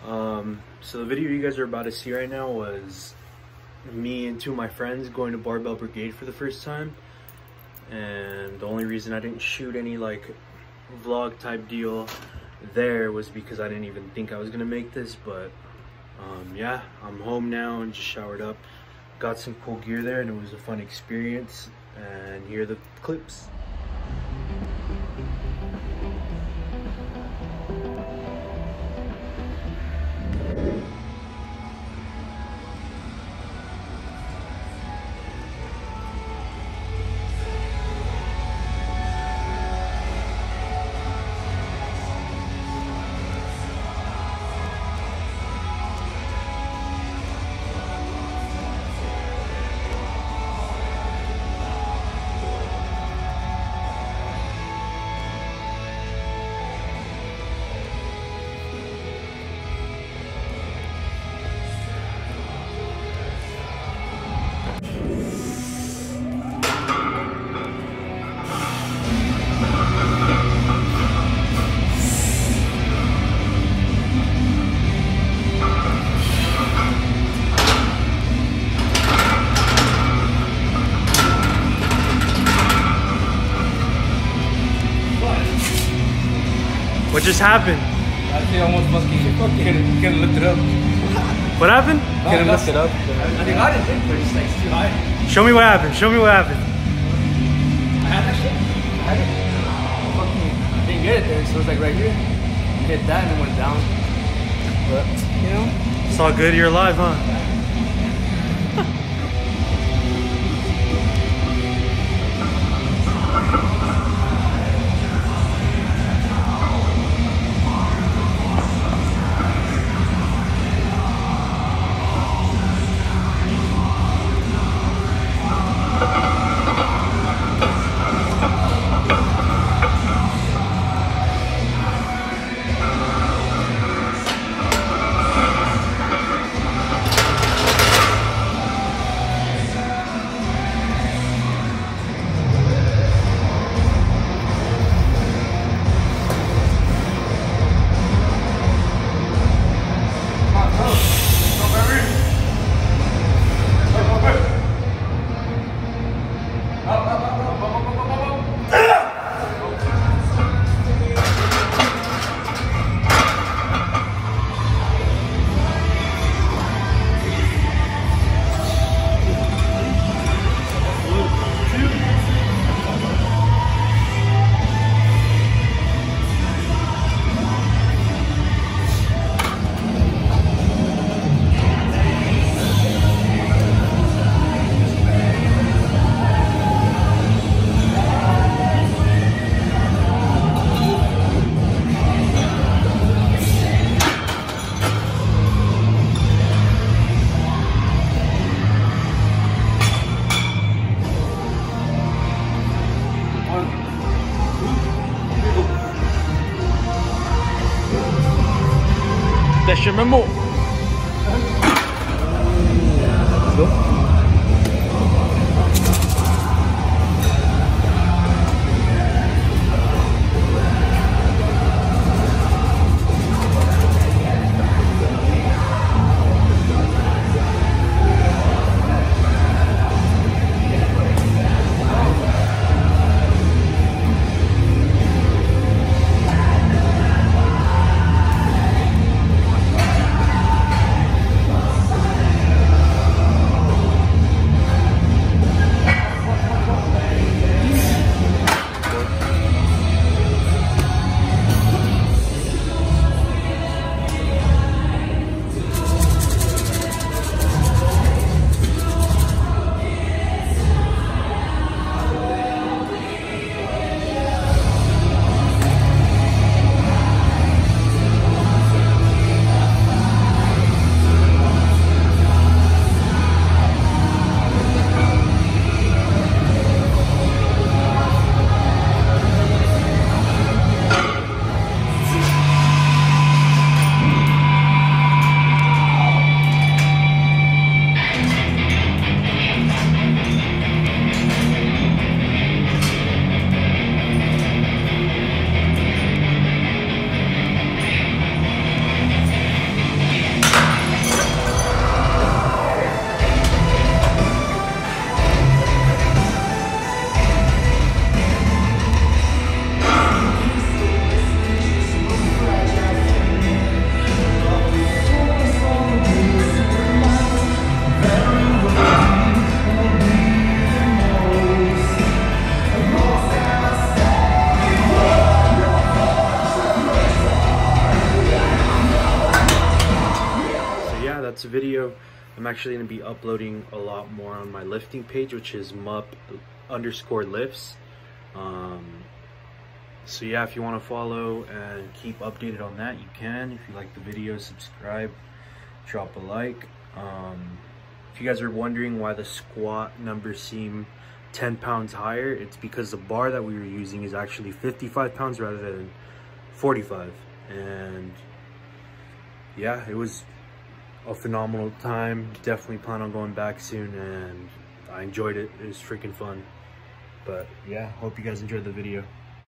So the video you guys are about to see right now was me and two of my friends going to Barbell Brigade for the first time. And the only reason I didn't shoot any like vlog type deal there was because I didn't even think I was gonna make this. But yeah, I'm home now and just showered up, got some cool gear there, and it was a fun experience. And here are the clips. What just happened? I think I almost couldn't lift it up. What happened? Couldn't lift it up. I think I didn't, but it's like too high. Show me what happened. Show me what happened. I had that shit. I had it. I didn't get it there, so it was like right here. I hit that and it went down. But, you know. It's all good. You're alive, huh? Déchame mo. Let's go. that's the video. I'm actually going to be uploading a lot more on my lifting page, which is Mupp_lifts. So yeah, if you want to follow and keep updated on that, you can. If you like the video, subscribe, drop a like. If you guys are wondering why the squat numbers seem 10 pounds higher, it's because the bar that we were using is actually 55 pounds rather than 45. And yeah, it was a phenomenal time. Definitely plan on going back soon, and I enjoyed it. It was freaking fun. But yeah, hope you guys enjoyed the video.